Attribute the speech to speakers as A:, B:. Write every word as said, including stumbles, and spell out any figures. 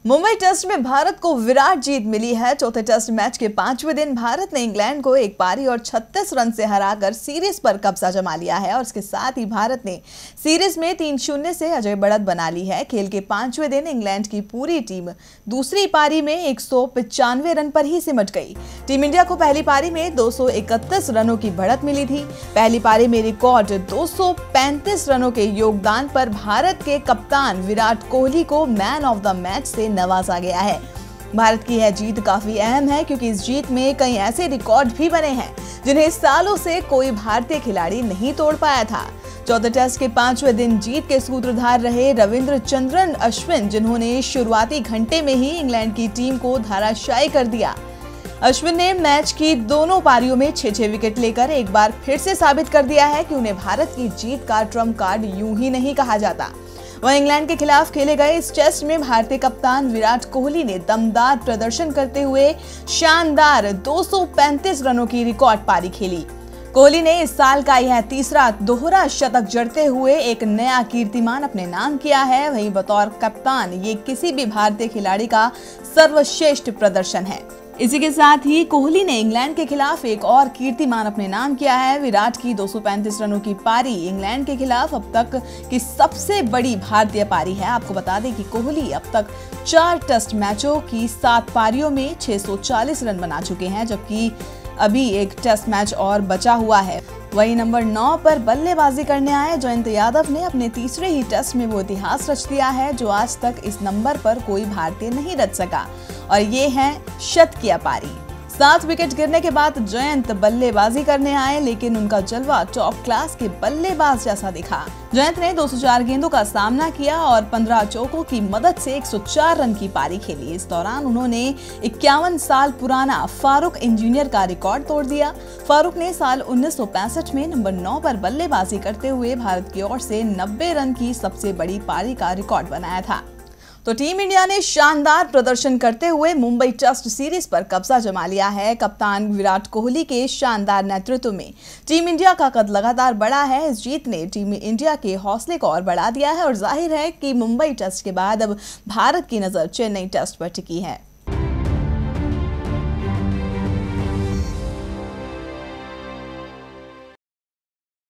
A: Mumbai test में भारत को विराट जीत मिली है। चौथे टेस्ट मैच के पांचवें दिन भारत ने इंग्लैंड को एक पारी और छत्तीस रन से हराकर सीरीज पर कब्जा जमा लिया है और इसके साथ ही भारत ने सीरीज में तीन शून्य से अजय बढ़त बना ली है। खेल के पांचवें दिन इंग्लैंड की पूरी टीम दूसरी पारी में एक सौ पचानवे रन पर ही सिमट गई। टीम इंडिया को पहली पारी में दो सौ इकतीस रनों की बढ़त मिली थी। पहली पारी में रिकॉर्ड दो सौ पैंतीस रनों के योगदान पर भारत के कप्तान विराट कोहली को मैन ऑफ द मैच से नवाजा गया है। भारत की यह जीत काफी अहम है क्योंकि इस जीत में कई ऐसे रिकॉर्ड भी बने हैं जिन्हें सालों से कोई भारतीय खिलाड़ी नहीं तोड़ पाया था। चौथे टेस्ट के पांचवें दिन जीत के सूत्रधार रहे रविचंद्रन अश्विन, जिन्होंने शुरुआती घंटे में ही इंग्लैंड की टीम को धराशायी कर दिया। अश्विन ने मैच की दोनों पारियों में छह छह विकेट लेकर एक बार फिर से साबित कर दिया है कि उन्हें भारत की जीत का ट्रम्प कार्ड यूं ही नहीं कहा जाता। वहीं इंग्लैंड के खिलाफ खेले गए इस टेस्ट में भारतीय कप्तान विराट कोहली ने दमदार प्रदर्शन करते हुए शानदार दो सौ पैंतीस रनों की रिकॉर्ड पारी खेली। कोहली ने इस साल का यह तीसरा दोहरा शतक जड़ते हुए एक नया कीर्तिमान अपने नाम किया है। वहीं बतौर कप्तान ये किसी भी भारतीय खिलाड़ी का सर्वश्रेष्ठ प्रदर्शन है। इसी के साथ ही कोहली ने इंग्लैंड के खिलाफ एक और कीर्तिमान अपने नाम किया है। विराट की दो सौ पैंतीस रनों की पारी इंग्लैंड के खिलाफ अब तक की सबसे बड़ी भारतीय पारी है। आपको बता दें कि कोहली अब तक चार टेस्ट मैचों की सात पारियों में छह सौ चालीस रन बना चुके हैं, जबकि अभी एक टेस्ट मैच और बचा हुआ है। वहीं नंबर नौ पर बल्लेबाजी करने आए जयंत यादव ने अपने तीसरे ही टेस्ट में वो इतिहास रच दिया है जो आज तक इस नंबर पर कोई भारतीय नहीं रच सका, और ये है शतकीय पारी। सात विकेट गिरने के बाद जयंत बल्लेबाजी करने आए, लेकिन उनका जलवा टॉप क्लास के बल्लेबाज जैसा दिखा। जयंत ने दो सौ चार गेंदों का सामना किया और पंद्रह चौकों की मदद से एक सौ चार रन की पारी खेली। इस दौरान उन्होंने इक्यावन साल पुराना फारूक इंजीनियर का रिकॉर्ड तोड़ दिया। फारूक ने साल उन्नीस सौ पैंसठ में नंबर नौ पर बल्लेबाजी करते हुए भारत की ओर से नब्बे रन की सबसे बड़ी पारी का रिकॉर्ड बनाया था। तो टीम इंडिया ने शानदार प्रदर्शन करते हुए मुंबई टेस्ट सीरीज पर कब्जा जमा लिया है। कप्तान विराट कोहली के शानदार नेतृत्व में टीम इंडिया का कद लगातार बढ़ा है। इस जीत ने टीम इंडिया के हौसले को और बढ़ा दिया है और जाहिर है कि मुंबई टेस्ट के बाद अब भारत की नजर चेन्नई टेस्ट पर टिकी है।